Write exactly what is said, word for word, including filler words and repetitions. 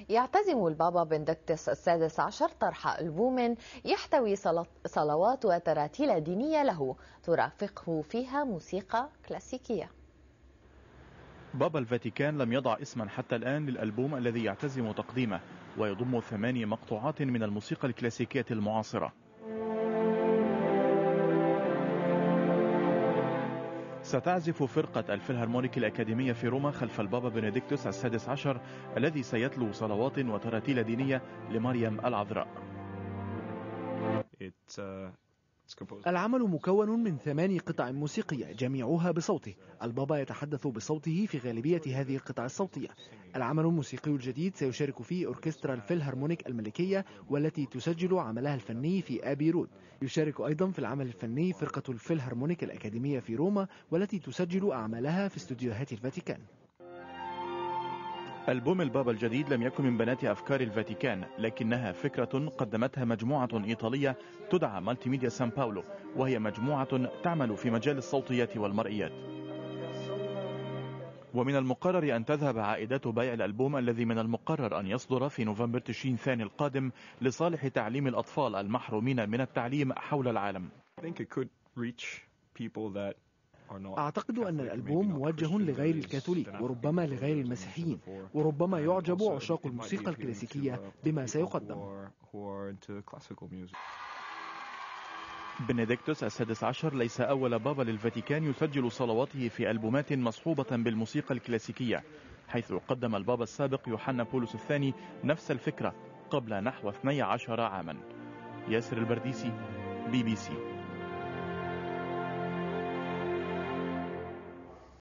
يعتزم البابا بندكتس السادس عشر طرح ألبوم يحتوي صلوات وتراتيل دينية له ترافقه فيها موسيقى كلاسيكية. بابا الفاتيكان لم يضع اسما حتى الآن للألبوم الذي يعتزم تقديمه، ويضم ثماني مقطوعات من الموسيقى الكلاسيكية المعاصرة. ستعزف فرقة الفيلهارمونيك الأكاديمية في روما خلف البابا بنديكتوس السادس عشر الذي سيتلو صلوات وتراتيل دينية لمريم العذراء. العمل مكون من ثماني قطع موسيقية جميعها بصوته. البابا يتحدث بصوته في غالبية هذه القطع الصوتية. العمل الموسيقي الجديد سيشارك فيه أوركسترا الفيلهارمونيك الملكية والتي تسجل عملها الفني في آبي رود. يشارك أيضا في العمل الفني فرقة الفيلهارمونيك الأكاديمية في روما والتي تسجل أعمالها في استوديوهات الفاتيكان. ألبوم البابا الجديد لم يكن من بنات أفكار الفاتيكان، لكنها فكرة قدمتها مجموعة إيطالية تدعى مالتي ميديا سان باولو، وهي مجموعة تعمل في مجال الصوتيات والمرئيات. ومن المقرر أن تذهب عائدات بيع الألبوم الذي من المقرر أن يصدر في نوفمبر تشرين ثاني القادم لصالح تعليم الأطفال المحرومين من التعليم حول العالم. أعتقد أن الألبوم موجه لغير الكاثوليك وربما لغير المسيحيين، وربما يعجب عشاق الموسيقى الكلاسيكية بما سيقدم. بنديكتوس السادس عشر ليس أول بابا للفاتيكان يسجل صلواته في ألبومات مصحوبة بالموسيقى الكلاسيكية، حيث قدم البابا السابق يوحنا بولس الثاني نفس الفكرة قبل نحو اثني عشر عاما. ياسر البرديسي، بي بي سي.